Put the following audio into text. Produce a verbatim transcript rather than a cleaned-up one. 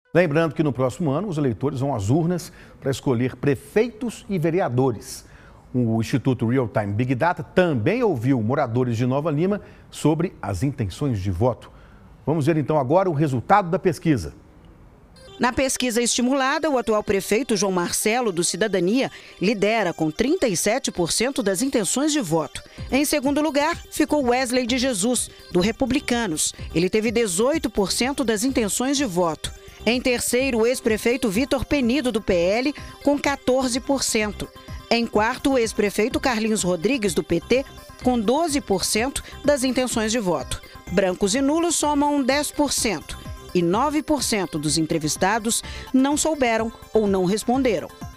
Lembrando que no próximo ano os eleitores vão às urnas para escolher prefeitos e vereadores. O Instituto Real Time Big Data também ouviu moradores de Nova Lima sobre as intenções de voto. Vamos ver então agora o resultado da pesquisa. Na pesquisa estimulada, o atual prefeito João Marcelo, do Cidadania, lidera com trinta e sete por cento das intenções de voto. Em segundo lugar, ficou Wesley de Jesus, do Republicanos. Ele teve dezoito por cento das intenções de voto. Em terceiro, o ex-prefeito Vitor Penido, do P L, com quatorze por cento. Em quarto, o ex-prefeito Carlinhos Rodrigues, do P T, com doze por cento das intenções de voto. Brancos e nulos somam dez por cento. E nove por cento dos entrevistados não souberam ou não responderam.